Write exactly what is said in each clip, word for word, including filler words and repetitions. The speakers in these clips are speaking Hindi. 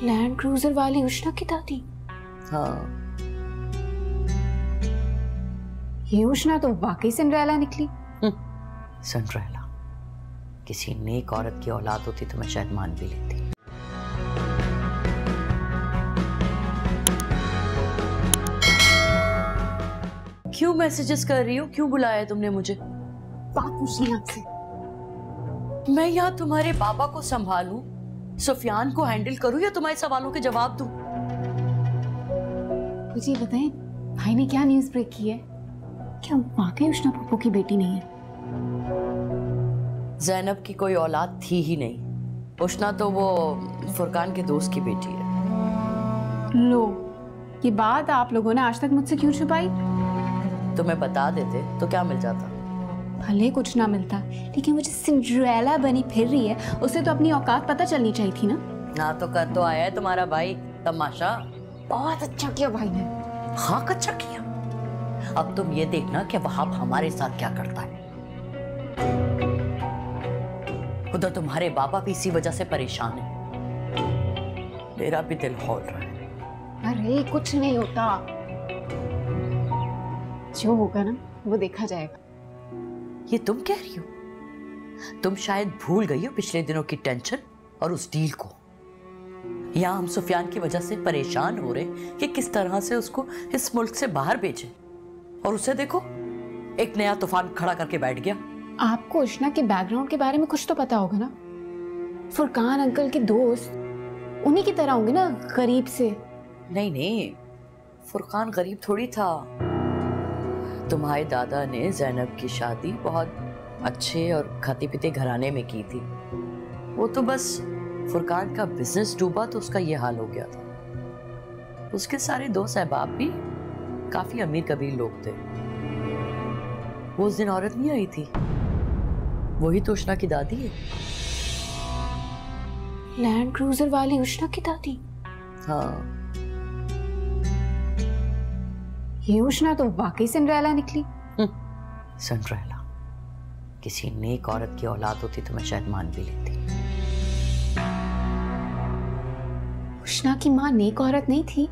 लैंड क्रूजर वाली उष्णा की दादी? हाँ, ये उष्णा तो वाकई सिंड्रेला निकली। सिंड्रेला किसी नेक औरत की औलाद होती तो मैं शायद मान भी लेती। क्यों मैसेजेस कर रही हो? क्यों बुलाया तुमने मुझे? बात पूछनी है आपसे। मैं यहाँ तुम्हारे पापा को संभालूं, सुफियान को हैंडल करूं या तुम्हारे सवालों के जवाब दूं? मुझे बताएं, भाई ने क्या न्यूज़ ब्रेक की है? क्या वाकई उष्णा पप्पू की बेटी नहीं है? ज़ैनब की कोई औलाद थी ही नहीं। उष्णा तो वो फुरकान के दोस्त की बेटी है। लो, ये बात आप लोगों ने आज तक मुझसे क्यों छुपाई? तुम्हें बता देते तो क्या मिल जाता? भले कुछ ना मिलता, लेकिन वो जो सिंड्रेला बनी फिर रही है, उसे तो अपनी औकात पता चलनी चाहिए थी ना। ना तो कर तो आया है तुम्हारा भाई तमाशा। बहुत अच्छा किया भाई ने। हाँ, अच्छा किया। अब तुम ये देखना कि वहाब हमारे साथ क्या करता है। उधर तुम्हारे बाबा भी इसी वजह से परेशान है। मेरा भी दिल हौल रहा है। अरे कुछ नहीं होता, जो होगा ना वो देखा जाएगा। ये तुम कह रही हो? तुम शायद भूल गई हो पिछले दिनों की टेंशन और उस डील को। यहाँ हम सुफियान की वजह से परेशान हो रहे कि किस तरह से उसको इस मुल्क से बाहर भेजें, और उसे देखो एक नया तूफान खड़ा करके बैठ गया। आपको उष्णा के बैकग्राउंड के बारे में कुछ तो पता होगा ना? फुरकान अंकल के दोस्त उन्हीं की तरह होंगे ना, गरीब से। नहीं नहीं, फुरकान गरीब थोड़ी था। तुम्हारे दादा ने ज़ैनब की शादी बहुत अच्छे और खाते पीते घराने में की थी। वो तो बस फुरकान का बिजनेस डूबा तो उसका ये हाल हो गया था। उसके सारे दोस्त अहबाब भी काफी अमीर कबीर लोग थे। वो उस दिन औरत नहीं आई थी, वही तो उष्णा की दादी है। लैंड क्रूजर वाली उष्णा की दादी? हाँ, ये उष्णा तो वाकई सिंड्रेला निकली। सिंड्रेला किसी नेक औरत की औलाद होती तो मैं शायद मान भी लेती। उष्णा की माँ नेक औरत नहीं थी?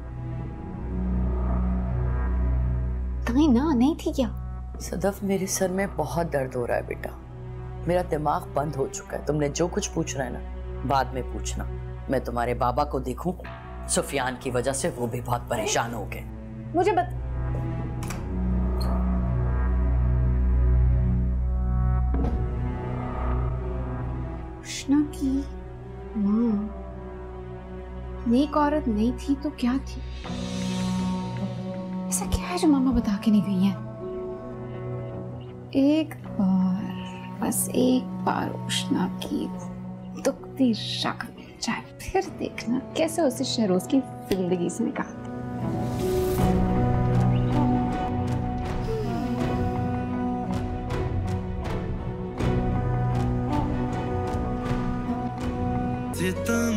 कहीं ना नहीं थी क्या? सदफ, मेरे सर में बहुत दर्द हो रहा है बेटा। मेरा दिमाग बंद हो चुका है। तुमने जो कुछ पूछना है ना बाद में पूछना। मैं तुम्हारे बाबा को देखूं, सुफियान की वजह से वो भी बहुत परेशान हो गए। मुझे बत... उष्णा की माँ नेक औरत नहीं थी तो क्या थी? ऐसा क्या है जो मामा बता के नहीं गई है? एक बार, बस एक बार उष्णा की दुखती शक मिल जाए, फिर देखना कैसे उसे शहरोज की जिंदगी से निकालते। जितना